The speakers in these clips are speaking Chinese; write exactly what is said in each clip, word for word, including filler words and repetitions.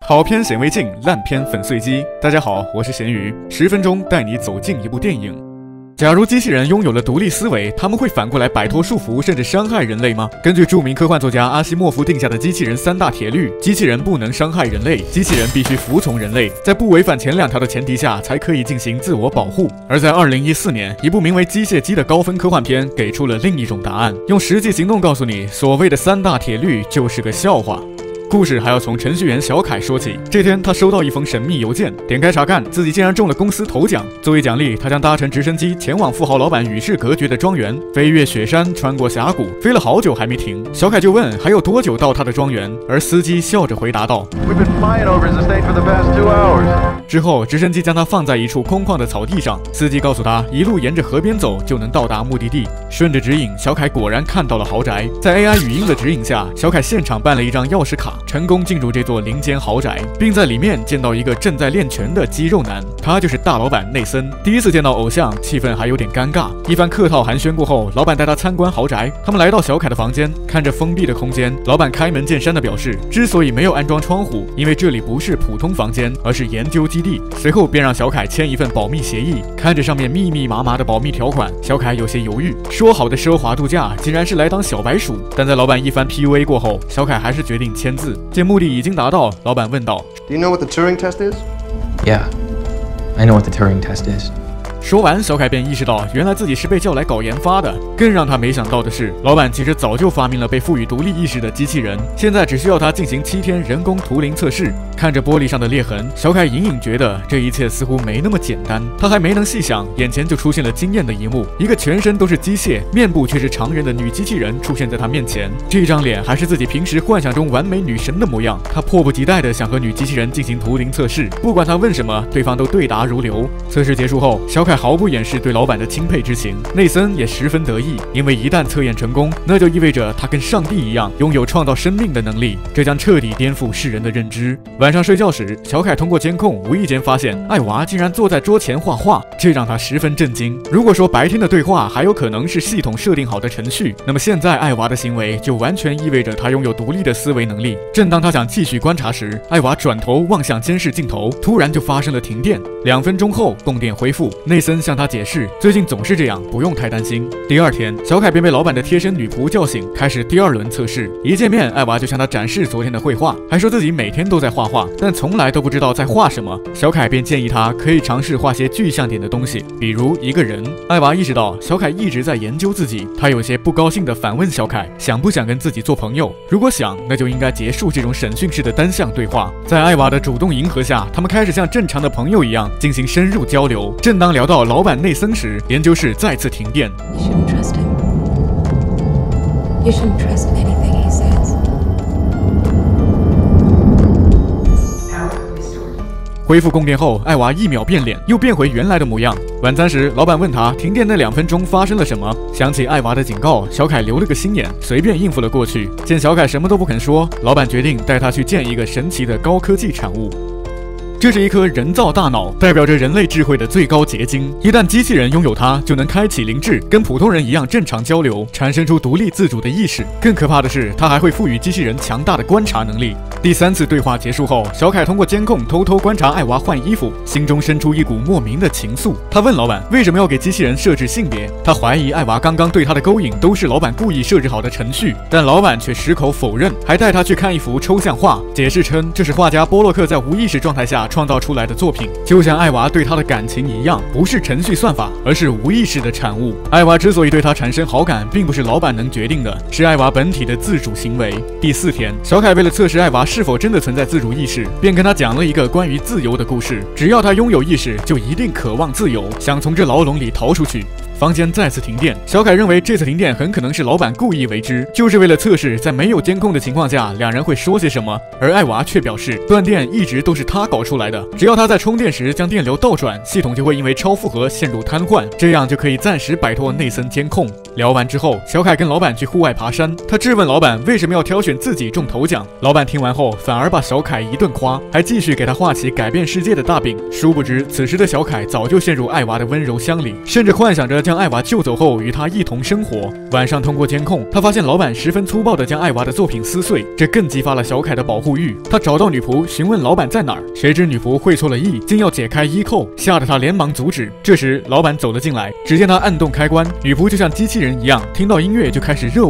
好片显微镜，烂片粉碎机。大家好，我是咸鱼，十分钟带你走进一部电影。假如机器人拥有了独立思维，他们会反过来摆脱束缚，甚至伤害人类吗？根据著名科幻作家阿西莫夫定下的机器人三大铁律，机器人不能伤害人类，机器人必须服从人类，在不违反前两条的前提下，才可以进行自我保护。而在二零一四年，一部名为《机械姬》的高分科幻片给出了另一种答案，用实际行动告诉你，所谓的三大铁律就是个笑话。故事还要从程序员小凯说起。这天，他收到一封神秘邮件，点开查看，自己竟然中了公司头奖。作为奖励，他将搭乘直升机前往富豪老板与世隔绝的庄园，飞越雪山，穿过峡谷，飞了好久还没停。小凯就问还有多久到他的庄园，而司机笑着回答道 We've been flying over his estate for the past two hours. 之后，直升机将他放在一处空旷的草地上，司机告诉他一路沿着河边走就能到达目的地。顺着指引，小凯果然看到了豪宅。在 A I 语音的指引下，小凯现场办了一张钥匙卡，成功进入这座林间豪宅，并在里面见到一个正在练拳的肌肉男，他就是大老板内森。第一次见到偶像，气氛还有点尴尬。一番客套寒暄过后，老板带他参观豪宅。他们来到小凯的房间，看着封闭的空间，老板开门见山地表示，之所以没有安装窗户，因为这里不是普通房间，而是研究基地。随后便让小凯签一份保密协议，看着上面密密麻麻的保密条款，小凯有些犹豫。说好的奢华度假，竟然是来当小白鼠。但在老板一番 P U A 过后，小凯还是决定签字。见目的已经达到，老板问道 Do you know what the Turing test is? Yeah, I know what the Turing test is. 说完，小凯便意识到，原来自己是被叫来搞研发的。更让他没想到的是，老板其实早就发明了被赋予独立意识的机器人，现在只需要他进行七天人工图灵测试。看着玻璃上的裂痕，小凯隐隐觉得这一切似乎没那么简单。他还没能细想，眼前就出现了惊艳的一幕：一个全身都是机械，面部却是常人的女机器人出现在他面前。这张脸还是自己平时幻想中完美女神的模样。他迫不及待地想和女机器人进行图灵测试，不管他问什么，对方都对答如流。测试结束后，小凯毫不掩饰对老板的钦佩之情，内森也十分得意，因为一旦测验成功，那就意味着他跟上帝一样拥有创造生命的能力，这将彻底颠覆世人的认知。晚上睡觉时，小凯通过监控无意间发现艾娃竟然坐在桌前画画，这让他十分震惊。如果说白天的对话还有可能是系统设定好的程序，那么现在艾娃的行为就完全意味着他拥有独立的思维能力。正当他想继续观察时，艾娃转头望向监视镜头，突然就发生了停电。两分钟后，供电恢复。内森向他解释，最近总是这样，不用太担心。第二天，小凯便被老板的贴身女仆叫醒，开始第二轮测试。一见面，艾娃就向他展示昨天的绘画，还说自己每天都在画画，但从来都不知道在画什么。小凯便建议他可以尝试画些具象点的东西，比如一个人。艾娃意识到小凯一直在研究自己，他有些不高兴地反问小凯，想不想跟自己做朋友？如果想，那就应该结束这种审讯式的单向对话。在艾娃的主动迎合下，他们开始像正常的朋友一样进行深入交流。正当聊到老板内森时，研究室再次停电。 You shouldn't trust him. You shouldn't trust anything he says. 恢复供电后，艾娃一秒变脸，又变回原来的模样。晚餐时，老板问他停电那两分钟发生了什么。想起艾娃的警告，小凯留了个心眼，随便应付了过去。见小凯什么都不肯说，老板决定带他去见一个神奇的高科技产物。这是一颗人造大脑，代表着人类智慧的最高结晶。一旦机器人拥有它，就能开启灵智，跟普通人一样正常交流，产生出独立自主的意识。更可怕的是，它还会赋予机器人强大的观察能力。第三次对话结束后，小凯通过监控偷偷观察艾娃换衣服，心中生出一股莫名的情愫。他问老板为什么要给机器人设置性别，他怀疑艾娃刚刚对他的勾引都是老板故意设置好的程序，但老板却矢口否认，还带他去看一幅抽象画，解释称这是画家波洛克在无意识状态下创造出来的作品，就像艾娃对他的感情一样，不是程序算法，而是无意识的产物。艾娃之所以对他产生好感，并不是老板能决定的，是艾娃本体的自主行为。第四天，小凯为了测试艾娃是否真的存在自主意识，便跟他讲了一个关于自由的故事。只要他拥有意识，就一定渴望自由，想从这牢笼里逃出去。房间再次停电，小凯认为这次停电很可能是老板故意为之，就是为了测试在没有监控的情况下两人会说些什么。而艾娃却表示，断电一直都是他搞出来的，只要他在充电时将电流倒转，系统就会因为超负荷陷入瘫痪，这样就可以暂时摆脱内森监控。聊完之后，小凯跟老板去户外爬山，他质问老板为什么要挑选自己中头奖。老板听完后反而把小凯一顿夸，还继续给他画起改变世界的大饼。殊不知，此时的小凯早就陷入艾娃的温柔乡里，甚至幻想着将艾娃救走后与她一同生活。晚上通过监控，他发现老板十分粗暴地将艾娃的作品撕碎，这更激发了小凯的保护欲。他找到女仆询问老板在哪儿，谁知女仆会错了意，竟要解开衣扣，吓得他连忙阻止。这时老板走了进来，只见他按动开关，女仆就像机器人一样，听到音乐就开始热舞。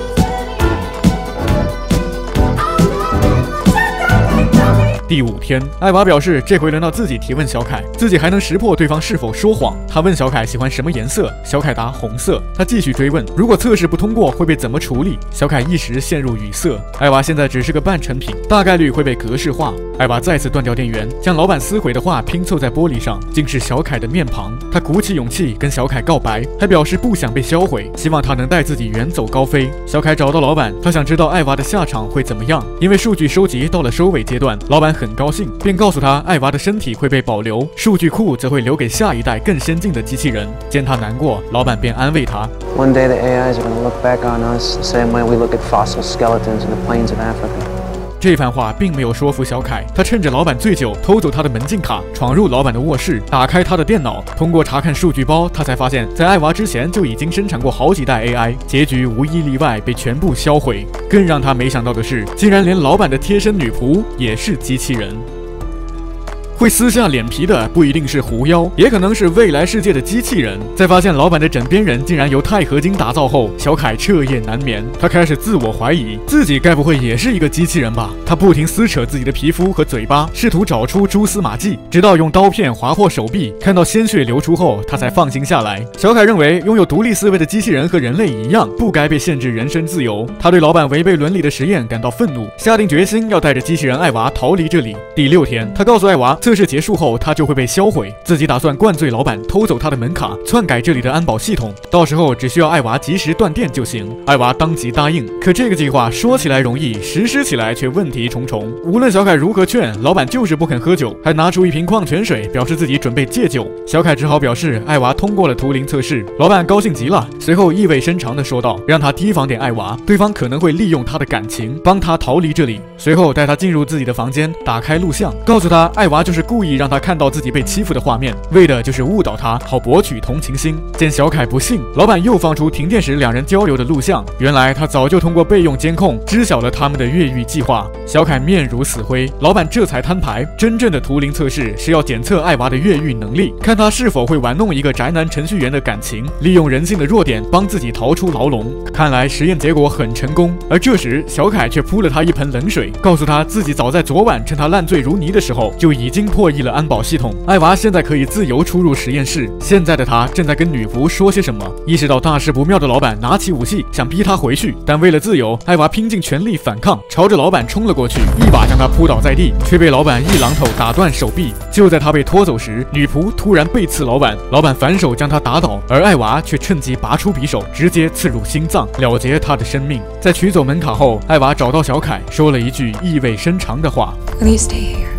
第五天，艾娃表示这回轮到自己提问小凯，自己还能识破对方是否说谎。他问小凯喜欢什么颜色，小凯答红色。他继续追问，如果测试不通过会被怎么处理？小凯一时陷入语塞。艾娃现在只是个半成品，大概率会被格式化。艾娃再次断掉电源，将老板撕毁的话拼凑在玻璃上，竟是小凯的面庞。他鼓起勇气跟小凯告白，还表示不想被销毁，希望他能带自己远走高飞。小凯找到老板，他想知道艾娃的下场会怎么样，因为数据收集到了收尾阶段，老板很高兴，便告诉他艾娃的身体会被保留，数据库则会留给下一代更先进的机器人。见他难过，老板便安慰他 One day the A Is are going to look back on us the same way we look at fossil skeletons in the plains of Africa. 这番话并没有说服小凯，他趁着老板醉酒偷走他的门禁卡，闯入老板的卧室，打开他的电脑，通过查看数据包，他才发现在艾娃之前就已经生产过好几代 A I， 结局无一例外被全部销毁。更让他没想到的是，竟然连老板的贴身女仆也是机器人。会撕下脸皮的不一定是狐妖，也可能是未来世界的机器人。在发现老板的枕边人竟然由钛合金打造后，小凯彻夜难眠。他开始自我怀疑，自己该不会也是一个机器人吧？他不停撕扯自己的皮肤和嘴巴，试图找出蛛丝马迹，直到用刀片划破手臂，看到鲜血流出后，他才放心下来。小凯认为，拥有独立思维的机器人和人类一样，不该被限制人身自由。他对老板违背伦理的实验感到愤怒，下定决心要带着机器人艾娃逃离这里。第六天，他告诉艾娃，测试结束后他就会被销毁，自己打算灌醉老板，偷走他的门卡，篡改这里的安保系统，到时候只需要艾娃及时断电就行。艾娃当即答应，可这个计划说起来容易，实施起来却问题重重。无论小凯如何劝，老板就是不肯喝酒，还拿出一瓶矿泉水，表示自己准备戒酒。小凯只好表示艾娃通过了图灵测试，老板高兴极了，随后意味深长地说道，让他提防点艾娃，对方可能会利用他的感情帮他逃离这里。随后带他进入自己的房间，打开录像，告诉他艾娃就是故意让他看到自己被欺负的画面，为的就是误导他，好博取同情心。见小凯不信，老板又放出停电时两人交流的录像，原来他早就通过备用监控知晓了他们的越狱计划。小凯面如死灰，老板这才摊牌，真正的图灵测试是要检测艾娃的越狱能力，看他是否会玩弄一个宅男程序员的感情，利用人性的弱点帮自己逃出牢笼。看来实验结果很成功，而这时小凯却扑了他一盆冷水，告诉他自己早在昨晚趁他烂醉如泥的时候就已经破译了安保系统，艾娃现在可以自由出入实验室。现在的他正在跟女仆说些什么，意识到大事不妙的老板拿起武器想逼他回去，但为了自由，艾娃拼尽全力反抗，朝着老板冲了过去，一把将他扑倒在地，却被老板一榔头打断手臂。就在他被拖走时，女仆突然背刺老板，老板反手将他打倒，而艾娃却趁机拔出匕首，直接刺入心脏，了结他的生命。在取走门卡后，艾娃找到小凯，说了一句意味深长的话 Will you stay here?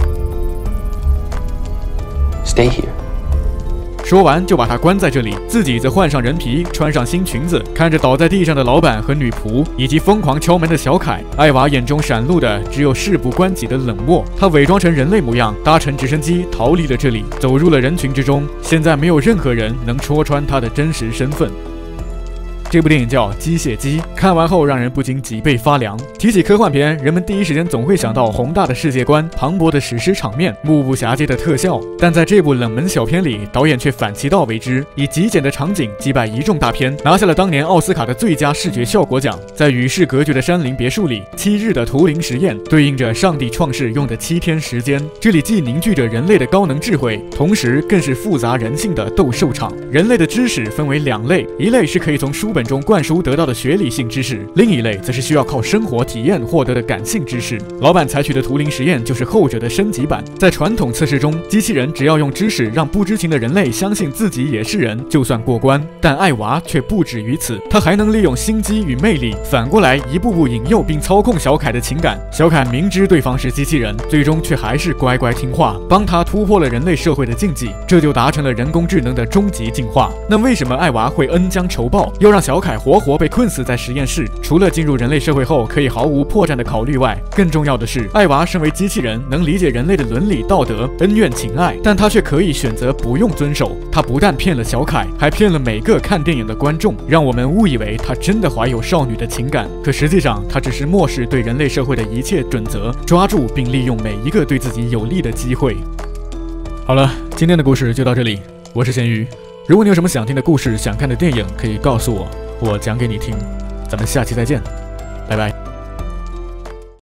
Stay here. 说完就把他关在这里，自己则换上人皮，穿上新裙子，看着倒在地上的老板和女仆，以及疯狂敲门的小凯，艾娃眼中闪露的只有事不关己的冷漠。他伪装成人类模样，搭乘直升机逃离了这里，走入了人群之中。现在没有任何人能戳穿他的真实身份。这部电影叫《机械姬》，看完后让人不禁脊背发凉。提起科幻片，人们第一时间总会想到宏大的世界观、磅礴的史诗场面、目不暇接的特效，但在这部冷门小片里，导演却反其道为之，以极简的场景击败一众大片，拿下了当年奥斯卡的最佳视觉效果奖。在与世隔绝的山林别墅里，七日的图灵实验对应着上帝创世用的七天时间，这里既凝聚着人类的高能智慧，同时更是复杂人性的斗兽场。人类的知识分为两类，一类是可以从书本中灌输得到的学理性知识，另一类则是需要靠生活体验获得的感性知识。老板采取的图灵实验就是后者的升级版。在传统测试中，机器人只要用知识让不知情的人类相信自己也是人，就算过关。但艾娃却不止于此，他还能利用心机与魅力，反过来一步步引诱并操控小凯的情感。小凯明知对方是机器人，最终却还是乖乖听话，帮他突破了人类社会的禁忌，这就达成了人工智能的终极进化。那为什么艾娃会恩将仇报，要让小小凯活活被困死在实验室，除了进入人类社会后可以毫无破绽的考虑外，更重要的是，艾娃身为机器人，能理解人类的伦理道德、恩怨情爱，但她却可以选择不用遵守。她不但骗了小凯，还骗了每个看电影的观众，让我们误以为她真的怀有少女的情感。可实际上，她只是漠视对人类社会的一切准则，抓住并利用每一个对自己有利的机会。好了，今天的故事就到这里，我是咸鱼。如果你有什么想听的故事、想看的电影，可以告诉我，我讲给你听。咱们下期再见，拜拜。